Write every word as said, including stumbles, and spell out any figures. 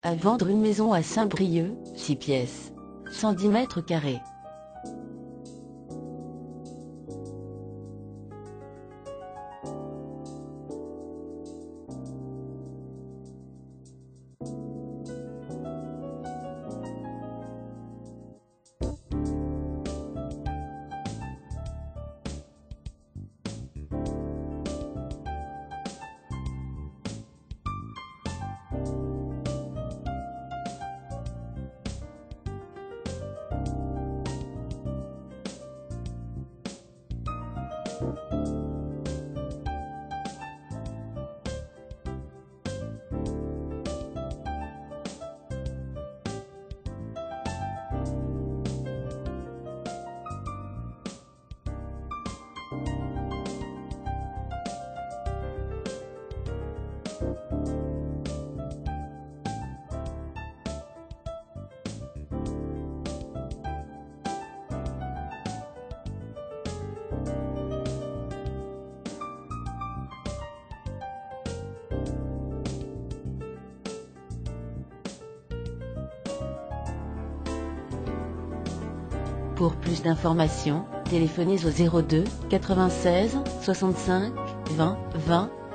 À vendre une maison à Saint-Brieuc, six pièces, cent dix mètres carrés. Pour plus d'informations, téléphonez au zéro deux quatre-vingt-seize soixante-cinq vingt vingt.